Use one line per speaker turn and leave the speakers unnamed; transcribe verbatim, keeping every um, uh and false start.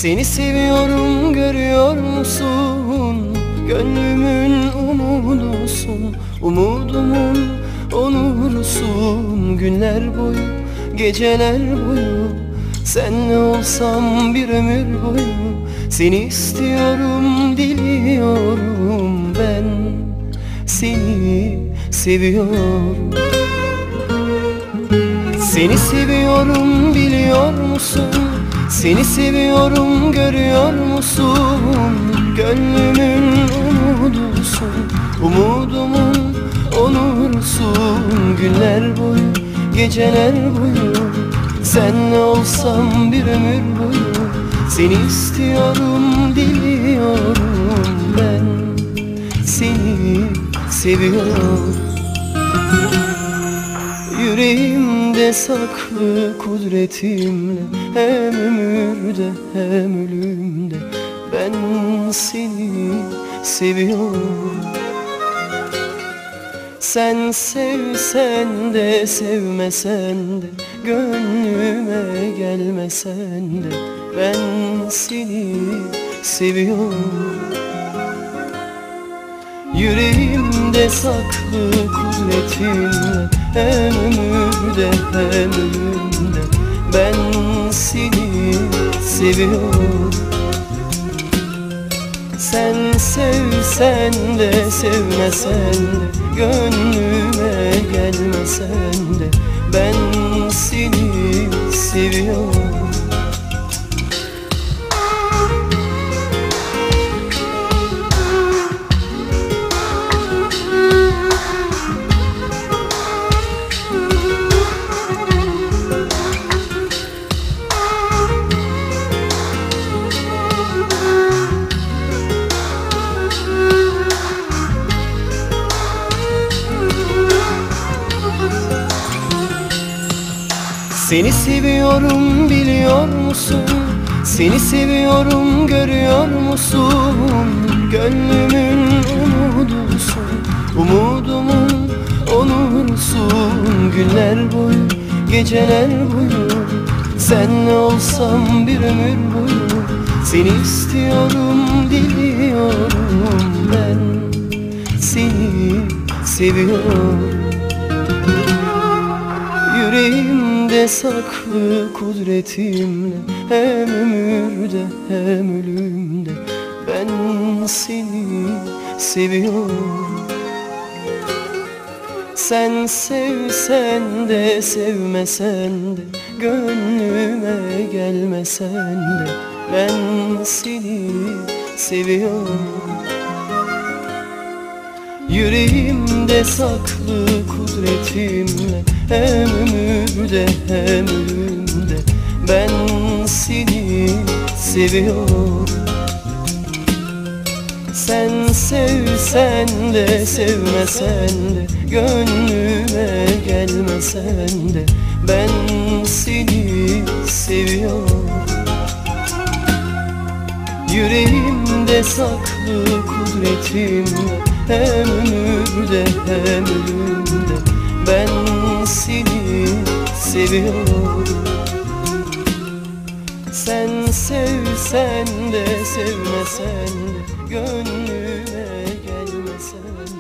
Seni seviyorum, görüyor musun? Gönlümün umudusun, umudumun onursun. Günler boyu, geceler boyu senle olsam bir ömür boyu. Seni istiyorum, diliyorum, ben seni seviyorum. Seni seviyorum, biliyor musun? Seni seviyorum, görüyor musun? Gönlümün umudusun, umudumun onursun. Günler boyu, geceler boyu senle olsam bir ömür boyu. Seni istiyorum, diliyorum, ben seni seviyorum. Yüreğimde saklı kudretimle, hem ömürde hem ölümde ben seni seviyorum. Sen sevsen de sevmesen de, gönlüme gelmesen de ben seni seviyorum. Yüreğimde saklı kudretinle, hem ömürde hem ölümde ben seni seviyorum. Sen sevsen de sevmesen de, gönlüme gelmesen de ben seni seviyorum. Seni seviyorum, biliyor musun? Seni seviyorum, görüyor musun? Gönlümün umudusun, umudumun onursun. Günler boyu, geceler boyu senle olsam bir ömür boyu. Seni istiyorum, diliyorum, ben seni seviyorum. Yüreğimde saklı kudretimle, hem ömürde hem ölümde ben seni seviyorum. Sen sevsen de sevmesen de, gönlüme gelmesen de ben seni seviyorum. Yüreğimde saklı kudretimle, hem ömürde hem ölümde ben seni seviyorum. Sen sevsen de sevmesen de, gönlüme gelmesen de ben seni seviyorum. Yüreğimde saklı kudretimle, hem ömürde hem ölümde ben seni seviyorum. Sen sevsen de sevmesen de, gönlüme gelmesen